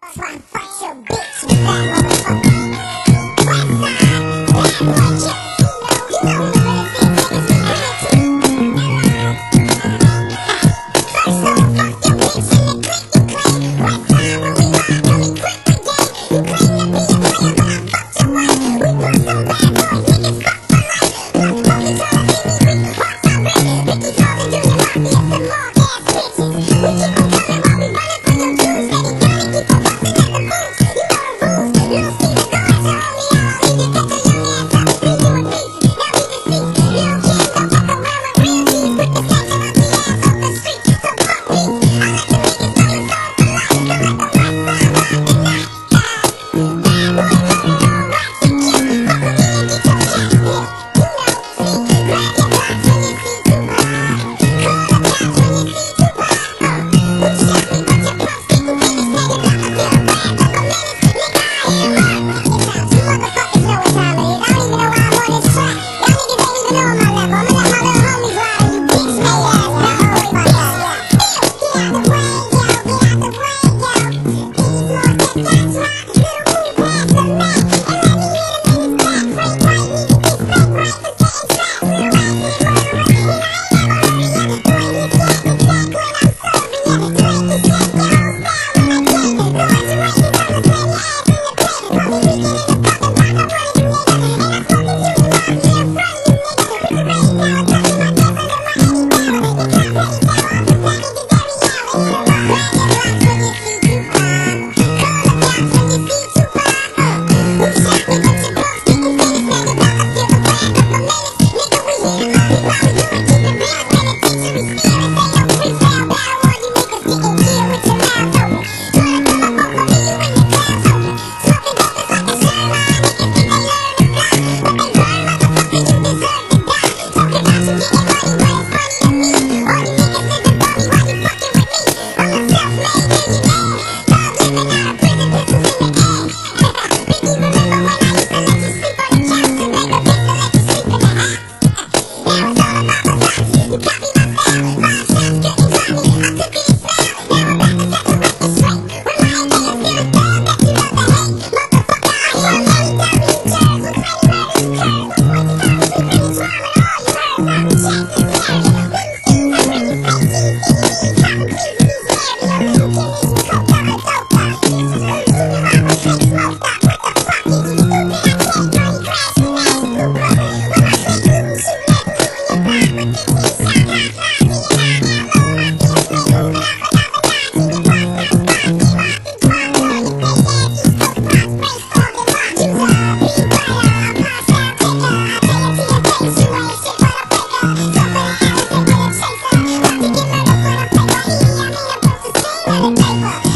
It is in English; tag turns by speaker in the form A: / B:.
A: boss while I fuck your bitch, you fat motherfucker. West side, bad boy, yeah, you know none of the niggas be real too. First off, fuck your bitch in the clique you claim. West side, when we ride, when we quit the game. You claim to be a player, but I fucked your wife. We put some bad boys, niggas fuck for life. Plus, Bobby told us we need we walk our way. Ricky Jordan, Junior Mafia, some more ass bitches. We keep on coming while we running for your dues. Steady gunning, keep on busting at the boots. You know the rules. Little Steven Lawrence, your homie, all easy. Get your young ass up, free you a piece. Now we deceased. Little kids don't fuck around with real G's. Put the snatch and monkey ass off the street. So fuck me. I let the niggas know you sold for life. So let the west side rock the night. Bad boy, coming on, rock the kick. Fuck with me and get your chest hit. You know, see, grab your blocks when you see Tupac. Call the cops when you see Tupac. Who shot me but your pump stick? Who did this nigga? I'ma feel bad for a minute. Nigga, I am right. You motherfuckers know what time it is. I don't even know why I'm on this track. Y'all niggas ain't even know my level. I'ma let my little homies ride and you bitch made ass. Don't worry about that. Get out the way, yo. Get out the way, yo. These more TikToks rock. Little move past the mat. And let me hear the niggas clap. Break right, need to be fake right for getting trapped. Little rap, little murderer. I ain't never heard of ya. Boy, you can't be fake when I'm serving ya. To make you shake your whole style when I get it. Boys, you ain't never play your ass in the pit. Call me Ricky in the fucking block. I'm one of you niggas. And I'm fucking Junior Mafia in front of you niggas. With the rain down, touching my dance under my heat down. Make it clap, let it down off the back of the dairy yell. And you know, grab your blocks when you see Tupac. Call the cops when you see Tupac. Who shot me but your pump stick? Who did this nigga? I'ma feel the bad for a minute. Nigga, we here to argue while we do it. Keep it real, penitentiary spirit. Say no freestyle battle. All you niggas getting killed with your mouth open. Try to come up on me, you in the clouds open. Smoking dope is like a Sherlock. Niggas think they learn to fly, but they burn, motherfucker, you deserve to die. Talking about you getting money, but it's funny to me. All you niggas living bummy while you fucking with me. I'm a self-made millionaire. Dog living out of prison, pistols in the air. Biggie, remember when I used to let you sleep on the couch and make a bitch to let you sleep in the house? Now it's all about the facts. You copy my style. 5 shots getting grimy. I took it and smiled. Now I'm about to set the record straight. Remind me and feel the thug that you love to hate. Motherfucker, I hear every time you jerk. Look how you murder you curve. My voice is always pretty charming. All you heard was I'm Jack the Sparrow. I'm really fake. See, copping please be scary. I'm cooking this coke up a dope up. This is who's doing my fake smoked up. What the fuck is you stupid? I can't throw you crash with that Supra. When I say shoot, shoot, let me in your back. But this thing shot, knock, knock, me and I low. My fist may move it up another notch. See the boss, my spot, be rockin' twat. All you fake ass East Coast bots, race talking watch. You love me, but I'm past that taker. I tell it to your face, you ain't shit but a faker. So for the hours, they play a chaser. About to get murdered for the paper. I mean, I'm supposed to stay undertaker.